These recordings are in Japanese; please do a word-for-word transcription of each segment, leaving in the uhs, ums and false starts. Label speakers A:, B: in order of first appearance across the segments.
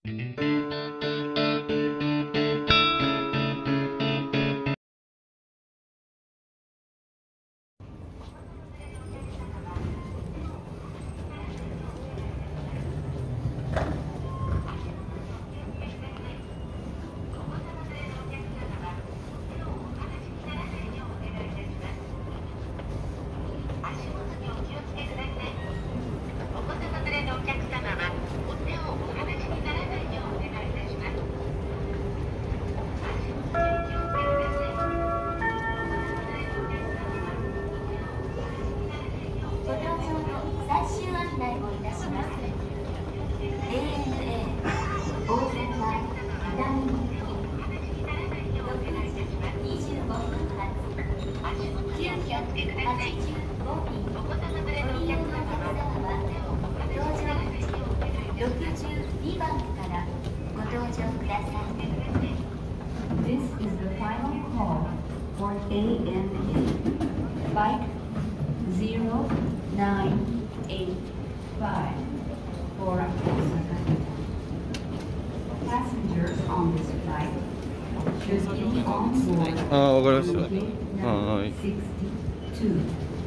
A: This is the final call for A N A. Flight zero nine eight five for Osaka. Passengers on this flight should be on board
B: ああ、わかりました。はい。
A: sixty-two.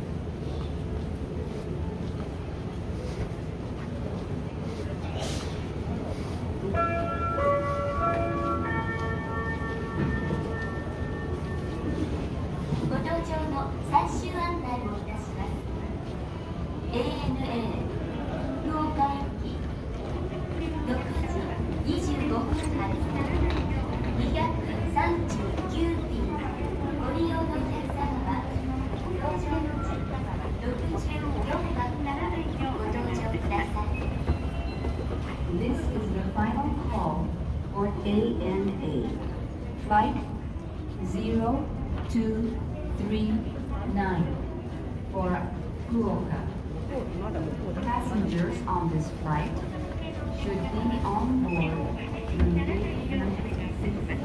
C: ご搭乗の最終案内をいたします。エーエヌエー 福岡行きろくじにじゅうごふん発にひゃくさんじゅうきゅう便ご利用のお客様は搭乗のちろくじゅうよんばんからご搭乗ください。
A: This is the final call for A N A. Flight zero two three nine for Fukuoka. Passengers on this flight should be on board through gate number six.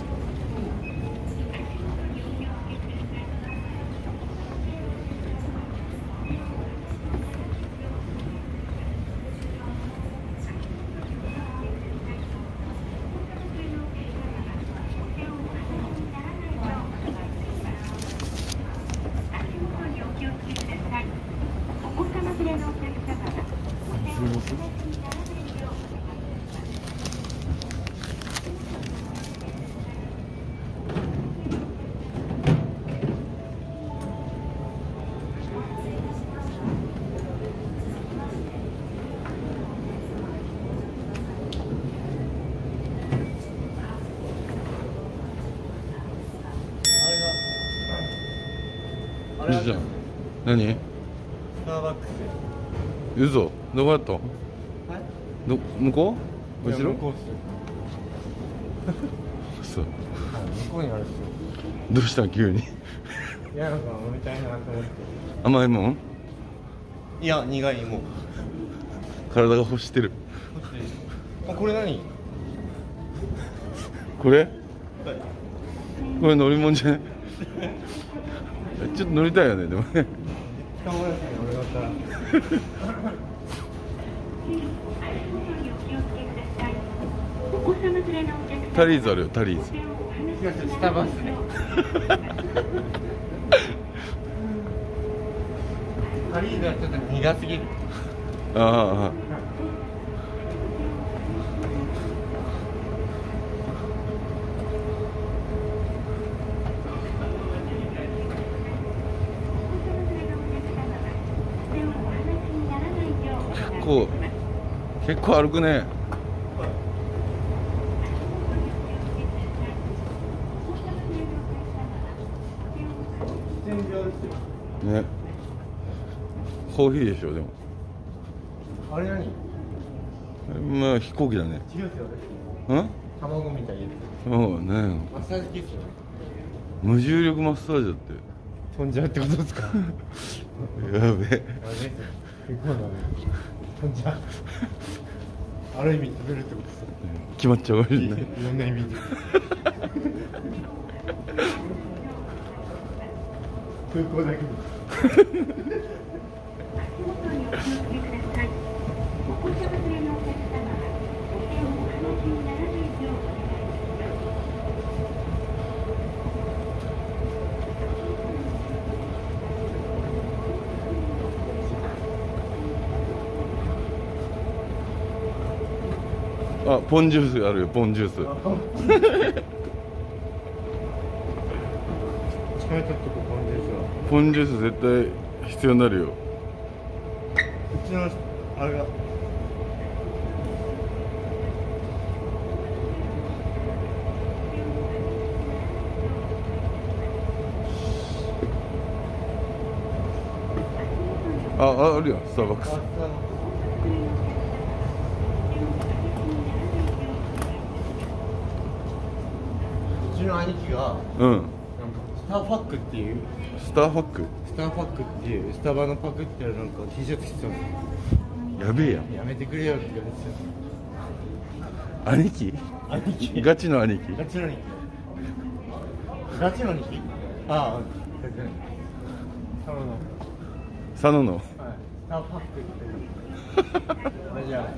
B: いいじゃん。何？
D: スターバックス。
B: 嘘？どこやったん？
D: はい？
B: ど向こう？後ろ？
D: 向こうっすよ。
B: そう。
D: はい、向こうにあるっすよ。
B: どうしたん急に？
D: いや、なんか飲みたいなと思って。
B: 甘いもん？
D: いや、苦いもん。
B: 体が欲してる。
D: あ、これ何？
B: これ？
D: はい。
B: これ乗り物じゃない？ちょっと乗りたいよねでもね。
D: 捕まえない俺だったら。
B: タリーズあるよタリーズ。
D: スタバっすね。タリーズはちょっと苦すぎる。
B: ああ。結構結構歩くね。ね。コーヒーでしょでも。
D: あれ何？
B: まあ飛行機だね。
D: 違うっすよ。
B: うん？
D: 卵みたいなや
B: そうね。
D: つ。マッサージ機っすよね。
B: 無重力マッサージだって。
D: 飛んじゃうってことですか？
B: やべえ。
D: やべえ。結構だね。飛んじゃう。ある意味食べるってことですよ。
B: 決まっちゃうわけじゃない。
D: いろんな意味で。空港だけで。
C: お子様連れのお客様はお手をお離しになら
B: あ、ポンジュースあるよ、ポンジュース。
D: 疲れたとこポンジュースは。
B: ポンジュース絶対必要になるよ。
D: うちのあれが。
B: あ、あ、あるよ、スターバックス。
D: うちの兄貴が
B: うん。
D: なんかスターファックっていう
B: スターファック。
D: スターファックっていうスタバのパクっていうなんか T シャツ着てたんですよ。
B: やべえやん。
D: やめてくれよって言われて
B: 兄貴。
D: た。兄貴
B: ガチの兄貴。
D: ガチの兄貴ガチの兄貴ああサロの
B: 佐野の。
D: はい、スターファックっていうじゃあ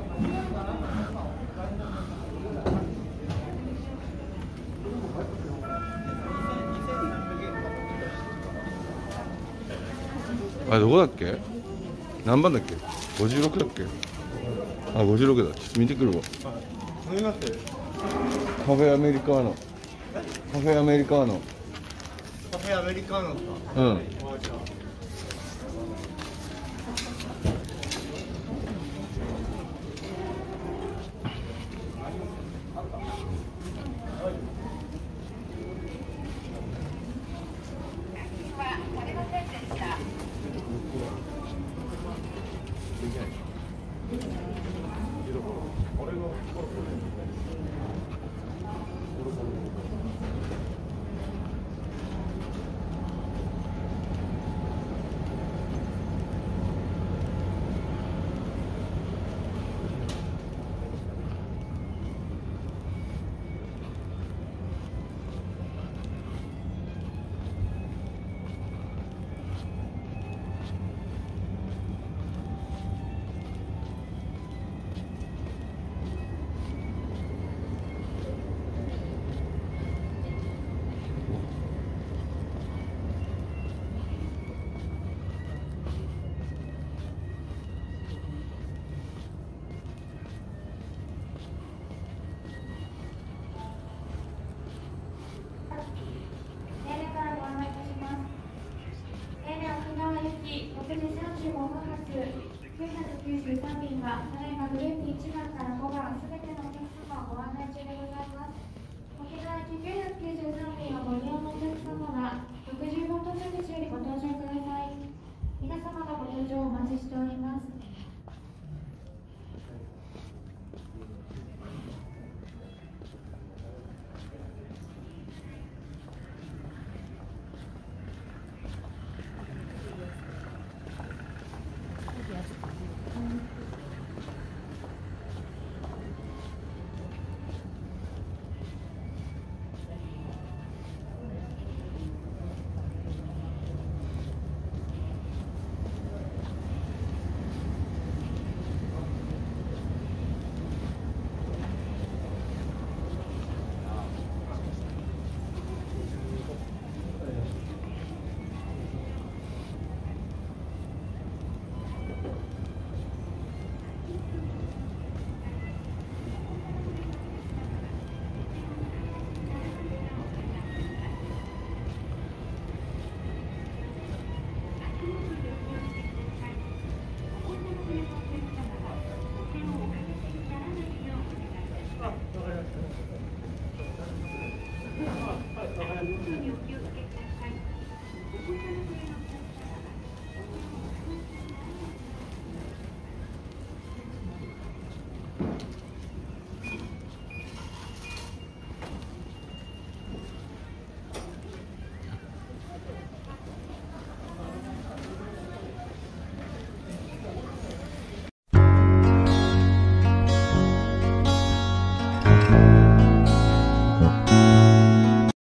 B: あれどこだっけ？何番だっけ？ごじゅうろくだっけ？あ、ごじゅうろくだ。ちょっと見てくるわ。
D: 飲みます
B: カフェアメリカーノ。カフェアメリカーノ。
D: カフェアメリカーノですか？
B: うん。
D: あじゃあ
E: ろくじさんじゅうごふん発きゅうひゃくきゅうじゅうさん便がただいまグループいちばんから